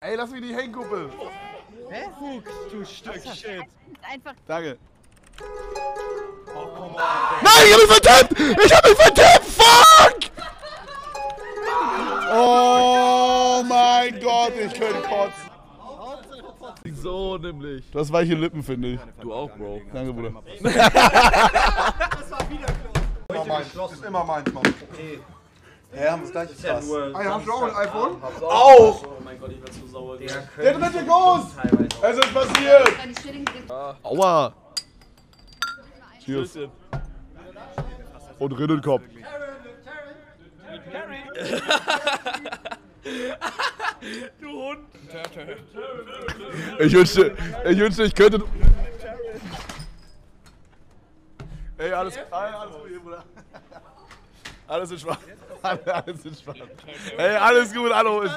Ey, lass mich nicht hängen, Kumpel. Hä? Fuchs, du Stück Shit. Einfach. Danke. Nein, ich hab mich vertippt! Ich hab mich vertippt! Fuck! Oh mein Gott, ich könnte kotzen. So nämlich. Du hast weiche Lippen, finde ich. Du auch, Bro. Danke, Bruder. Das war wieder close. Das ist immer meins, Mann. Okay. Hä, haben wir das gleiche Fass. Ah, ja, hast du auch ein iPhone? Auch! Oh mein Gott, ich werde so sauer. Der dritte Ghost! Es ist passiert! Aua! Cheers. Und Rinnenkopf. Du Hund. Ich wünschte, ich könnte... Ey, alles gut hier, Bruder. Alles entspannt. Alles entspannt. Ey, alles gut, hallo.